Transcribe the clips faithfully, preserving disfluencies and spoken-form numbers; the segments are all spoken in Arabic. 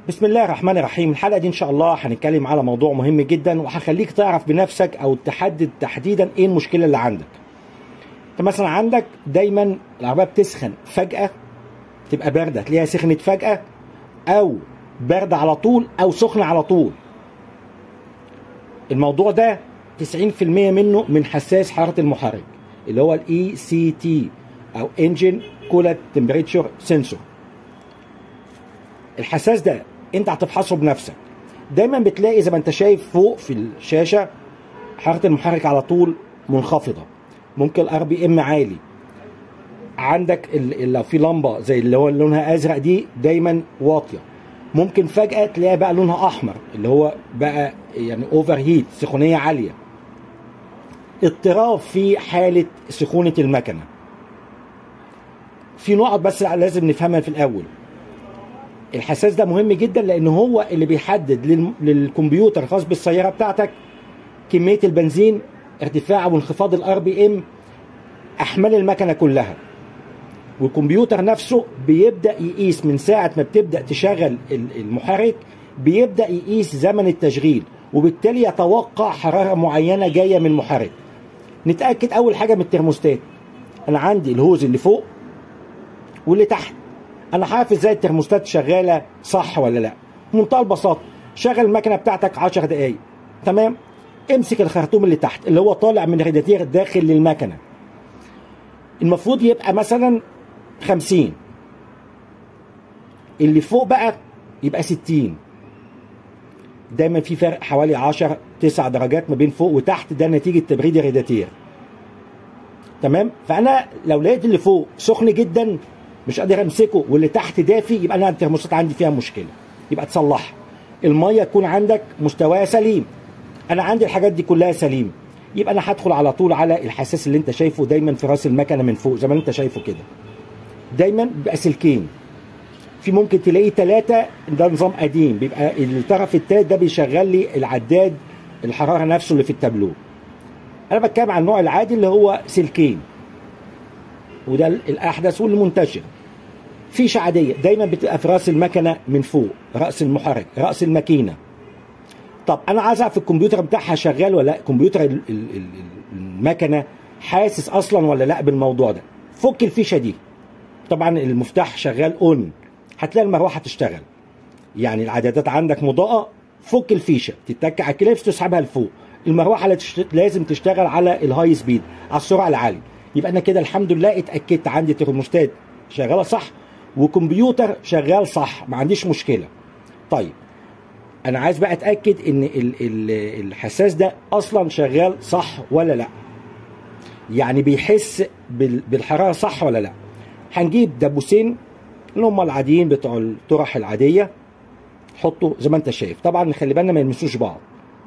بسم الله الرحمن الرحيم. الحلقة دي إن شاء الله هنتكلم على موضوع مهم جدا وهخليك تعرف بنفسك أو تحدد تحديدا إيه المشكلة اللي عندك. أنت مثلا عندك دايما العربية بتسخن فجأة، تبقى باردة تلاقيها سخنت فجأة، أو باردة على طول أو سخنة على طول. الموضوع ده تسعين في المية منه من حساس حرارة المحرك اللي هو الاي سي تي أو Engine Coolant Temperature Sensor. الحساس ده انت هتفحصه بنفسك. دايما بتلاقي زي ما انت شايف فوق في الشاشه حراره المحرك على طول منخفضه، ممكن الار بي ام عالي. عندك لو في لمبه زي اللي هو لونها ازرق دي دايما واطيه، ممكن فجاه تلاقيها بقى لونها احمر اللي هو بقى يعني اوفر هيت، سخونيه عاليه. اضطراب في حاله سخونه المكنه. في نقط بس لازم نفهمها في الاول. الحساس ده مهم جدا لان هو اللي بيحدد للكمبيوتر الخاص بالسياره بتاعتك كميه البنزين، ارتفاع وانخفاض الار بي ام، احمال المكنه كلها. والكمبيوتر نفسه بيبدا يقيس من ساعه ما بتبدا تشغل المحرك، بيبدا يقيس زمن التشغيل وبالتالي يتوقع حراره معينه جايه من المحرك. نتاكد اول حاجه من الترموستات. انا عندي الهوز اللي فوق واللي تحت، انا عارف ازاي الترموستات شغاله صح ولا لا. بمنتهى البساطه شغل المكنه بتاعتك عشر دقائق، تمام؟ امسك الخرطوم اللي تحت اللي هو طالع من الرادياتير داخل للمكنه، المفروض يبقى مثلا خمسين، اللي فوق بقى يبقى ستين. دايما في فرق حوالي عشرة تسعة درجات ما بين فوق وتحت، ده نتيجه تبريد الرادياتير، تمام؟ فانا لو لقيت اللي فوق سخن جدا مش قادر امسكه واللي تحت دافي، يبقى انا الترموستات عندي فيها مشكله، يبقى تصلحها. الميه تكون عندك مستواها سليم، انا عندي الحاجات دي كلها سليم، يبقى انا هدخل على طول على الحساس اللي انت شايفه دايما في راس المكنه من فوق زي ما انت شايفه كده. دايما بيبقى سلكين، في ممكن تلاقيه ثلاثه، ده نظام قديم، بيبقى الطرف الثالث ده بيشغل لي العداد الحراره نفسه اللي في التابلو. انا بتكلم عن النوع العادي اللي هو سلكين، وده الاحدث والمنتشر. فيشه عاديه دايما بتبقى في راس المكنه من فوق، راس المحرك، راس الماكينه. طب انا عايز اعرف الكمبيوتر بتاعها شغال ولا لا، الكمبيوتر المكنه حاسس اصلا ولا لا بالموضوع ده. فك الفيشه دي، طبعا المفتاح شغال اون، هتلاقي المروحه تشتغل، يعني العدادات عندك مضاءه. فك الفيشه، تتك على الكليبس تسحبها لفوق، المروحه لازم تشتغل على الهاي سبيد، على السرعه العاليه. يبقى انا كده الحمد لله اتاكدت عندي ترموستات شغاله صح وكمبيوتر شغال صح، ما عنديش مشكله. طيب انا عايز بقى اتاكد ان ال ال الحساس ده اصلا شغال صح ولا لا، يعني بيحس بالحراره صح ولا لا. هنجيب دبوسين اللي هم العاديين بتوع الطرح العاديه، حطه زي ما انت شايف. طبعا نخلي بالنا ما يلمسوش بعض،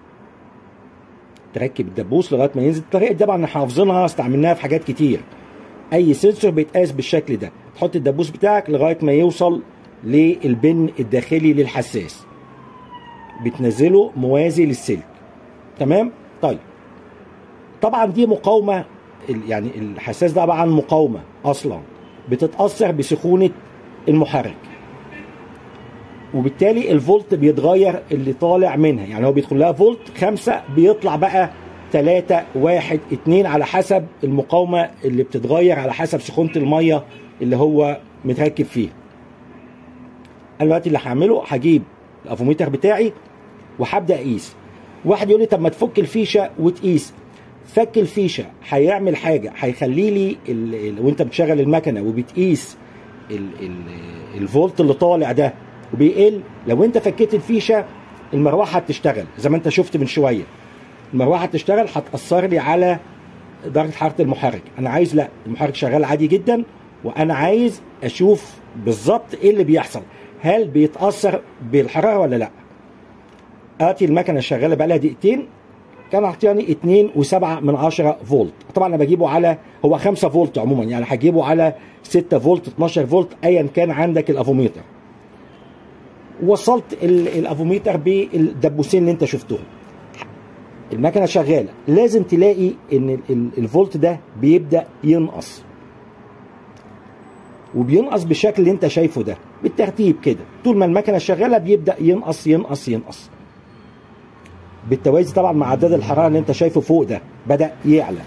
تركب الدبوس لغايه ما ينزل. الطريقه دي طبعا حافظينها، استعملناها في حاجات كتير. اي سنسور بيتقاس بالشكل ده، تحط الدبوس بتاعك لغايه ما يوصل للبن الداخلي للحساس، بتنزله موازي للسلك، تمام؟ طيب طبعا دي مقاومه، يعني الحساس ده عباره عن مقاومه اصلا بتتاثر بسخونه المحرك، وبالتالي الفولت بيتغير اللي طالع منها. يعني هو بيدخل لها فولت خمسة، بيطلع بقى ثلاثة واحد اتنين على حسب المقاومة اللي بتتغير على حسب سخونة المية اللي هو متركب فيها. انا دلوقتي اللي هعمله هجيب الافوميتر بتاعي وهبدا اقيس. واحد يقول لي طب ما تفك الفيشه وتقيس. فك الفيشه هيعمل حاجه، هيخلي لي وانت بتشغل المكنه وبتقيس ال ال الفولت اللي طالع ده وبيقل. لو انت فكيت الفيشه المروحه هتشتغل زي ما انت شفت من شويه، المروحه هتشتغل، هتاثر لي على درجه حراره المحرك. انا عايز لا، المحرك شغال عادي جدا، وانا عايز اشوف بالظبط ايه اللي بيحصل، هل بيتاثر بالحراره ولا لا. اتي المكنه شغاله بقى لها دقيقتين، كان اعطياني اتنين وسبعة من عشرة فولت. طبعا انا بجيبه على هو خمسة فولت عموما، يعني هجيبه على ستة فولت اتناشر فولت ايا كان عندك الافوميتر. وصلت الافوميتر بالدبوسين اللي انت شفتهم، المكنه شغاله. لازم تلاقي ان الفولت ده بيبدا ينقص، وبينقص بالشكل اللي انت شايفه ده. بالترتيب كده، طول ما المكنه شغاله بيبدا ينقص ينقص ينقص بالتوازي طبعا مع عداد الحراره اللي انت شايفه فوق ده بدا يعلى.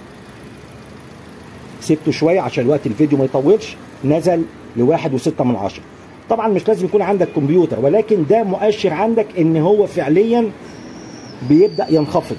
سبته شويه عشان وقت الفيديو ما يطولش، نزل لواحد وستة من عشرة. طبعا مش لازم يكون عندك كمبيوتر، ولكن ده مؤشر عندك ان هو فعليا بيبدا ينخفض.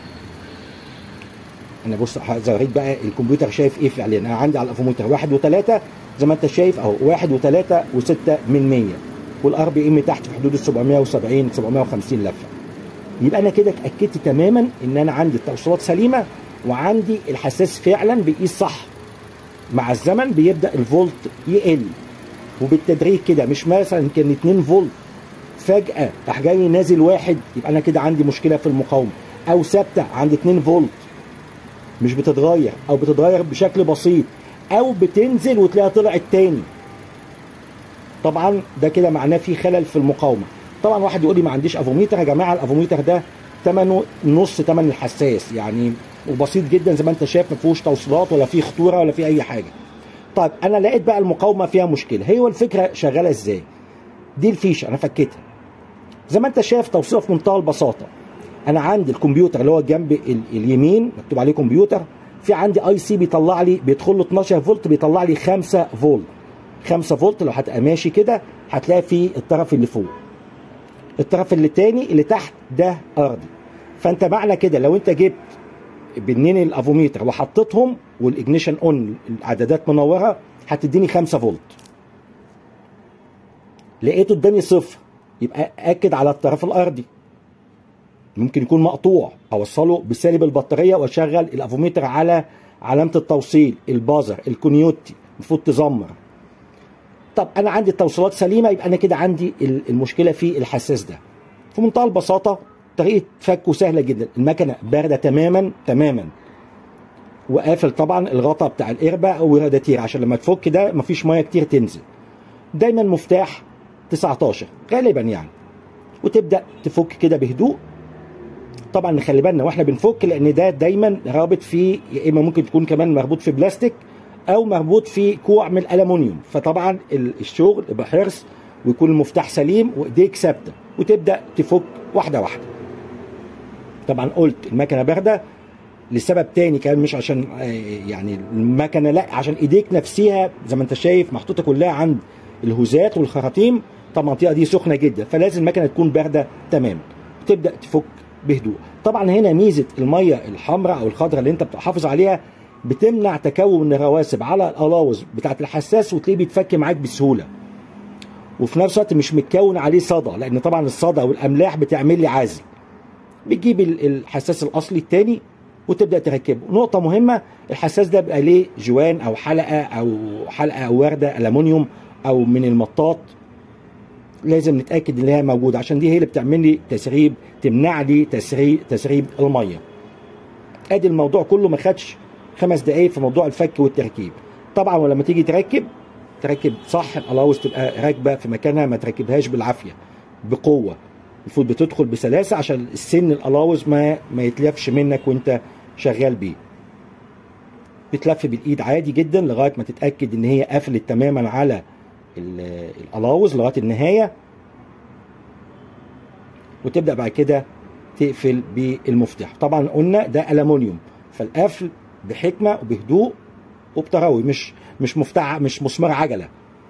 انا بص هوريك بقى الكمبيوتر شايف ايه فعليا. انا عندي على الافوميتر واحد وثلاثة زي ما انت شايف اهو، واحد وثلاثة وستة من مية، والار بي ام تحت في حدود ال سبعمية وسبعين سبعمية وخمسين لفه. يبقى انا كده اتاكدت تماما ان انا عندي التوصيلات سليمه، وعندي الحساس فعلا بيقيس صح. مع الزمن بيبدا الفولت يقل وبالتدريج كده، مش مثلا كان اتنين فولت فجاه راح جاي نازل واحد، يبقى انا كده عندي مشكله في المقاومه. او ثابته عند اتنين فولت مش بتتغير، او بتتغير بشكل بسيط، او بتنزل وتلاقيها طلعت تاني. طبعا ده كده معناه في خلل في المقاومه. طبعا واحد يقول لي ما عنديش افوميتر. يا جماعه الافوميتر ده ثمنه نص ثمن الحساس يعني، وبسيط جدا زي ما انت شايف، ما فيهوش توصيلات ولا فيه خطوره ولا فيه اي حاجه. طيب انا لقيت بقى المقاومه فيها مشكله. هي الفكره شغاله ازاي؟ دي الفيشه انا فكيتها زي ما انت شايف، توصيله في منتهى البساطه. انا عندي الكمبيوتر اللي هو جنب اليمين مكتوب عليه كمبيوتر، في عندي اي سي بيطلع لي، بيدخل له اتناشر فولت، بيطلع لي خمسة فولت. خمسة فولت لو هتبقى ماشي كده هتلاقي في الطرف اللي فوق، الطرف اللي تاني اللي تحت ده ارضي. فانت معنى كده لو انت جبت بنين الافوميتر وحطيتهم والاجنيشن اون العدادات منوره هتديني خمسة فولت. لقيته اداني صفر، يبقى اكد على الطرف الارضي. ممكن يكون مقطوع، اوصله بسالب البطاريه واشغل الافوميتر على علامه التوصيل، البازر، الكونيوتي، المفروض تزمر. طب انا عندي التوصيلات سليمه، يبقى انا كده عندي المشكله في الحساس ده. في منتهى البساطه طريقه فكه سهله جدا. المكنه بارده تماما تماما، وقافل طبعا الغطاء بتاع القربه او الراداتير عشان لما تفك ده مفيش ميه كتير تنزل. دايما مفتاح تسعتاشر غالبا يعني، وتبدا تفك كده بهدوء. طبعا نخلي بالنا واحنا بنفك، لان ده دايما رابط فيه، يا اما ممكن تكون كمان مربوط في بلاستيك او مربوط في كوع من الالومنيوم. فطبعا الشغل يبقى حرص ويكون المفتاح سليم وايديك ثابته، وتبدا تفك واحده واحده. طبعا قلت المكنه بارده لسبب تاني كان، مش عشان يعني المكنه، لا عشان ايديك نفسها زي ما انت شايف محطوطه كلها عند الهوزات والخراطيم. طبعا المنطقه دي سخنه جدا، فلازم المكنه تكون بارده تمام. تبدا تفك بهدوء. طبعا هنا ميزه الميه الحمراء او الخضراء اللي انت بتحافظ عليها بتمنع تكون الرواسب على الالاوز بتاعه الحساس، وتلاقيه بيتفك معاك بسهوله. وفي نفس الوقت مش متكون عليه صدى، لان طبعا الصدى والاملاح بتعمل لي عزل. بتجيب الحساس الاصلي الثاني وتبدا تركبه. نقطه مهمه، الحساس ده بيبقى ليه جوان او حلقه او حلقه او ورده الومنيوم او من المطاط، لازم نتاكد ان هي موجوده، عشان دي هي اللي بتعمل لي تسريب، تمنع لي تسريب تسريب الميه. ادي الموضوع كله ما خدش خمس دقايق في موضوع الفك والتركيب. طبعا ولما تيجي تركب تركب صح، الالاوز تبقى راكبه في مكانها، ما تركبهاش بالعافيه بقوه. المفروض بتدخل بسلاسه عشان السن الالاوز ما ما يتلفش منك وانت شغال بيه. بتلف بالايد عادي جدا لغايه ما تتاكد ان هي قفلت تماما على الالاوز لغايه النهايه، وتبدا بعد كده تقفل بالمفتاح. طبعا قلنا ده الومنيوم، فالقفل بحكمه وبهدوء وبتروي، مش مش مفتاح، مش مسمار عجله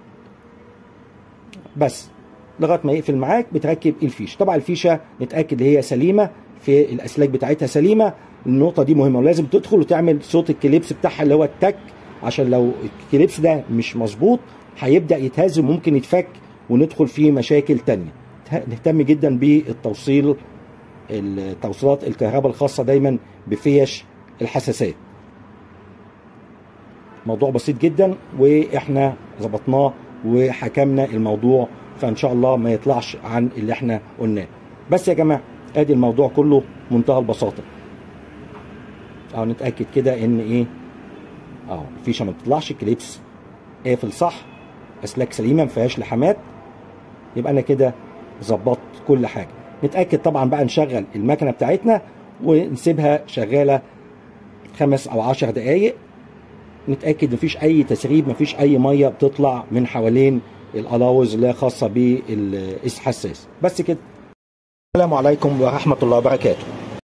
بس. لغايه ما يقفل معاك بتركب الفيشه. طبعا الفيشه نتاكد ان هي سليمه، في الاسلاك بتاعتها سليمه. النقطه دي مهمه، ولازم تدخل وتعمل صوت الكليبس بتاعها اللي هو التك، عشان لو الكليبس ده مش مظبوط هيبدا يتهز وممكن يتفك وندخل في مشاكل تانية. نهتم جدا بالتوصيل، التوصيلات الكهرباء الخاصه دايما بفيش الحساسات. موضوع بسيط جدا واحنا ظبطناه وحكمنا الموضوع، فان شاء الله ما يطلعش عن اللي احنا قلناه. بس يا جماعه ادي الموضوع كله منتهى البساطه. اهو نتاكد كده ان ايه، اهو الفيشه ما بتطلعش، الكليبس قافل صح، اسلاك سليمه ما فيهاش لحامات، يبقى انا كده ظبطت كل حاجه. نتاكد طبعا بقى نشغل المكنه بتاعتنا ونسيبها شغاله خمس او عشر دقائق، نتاكد مفيش اي تسريب، مفيش اي ميه بتطلع من حوالين الالاوز اللي هي خاصه بالحساس. بس كده. السلام عليكم ورحمه الله وبركاته.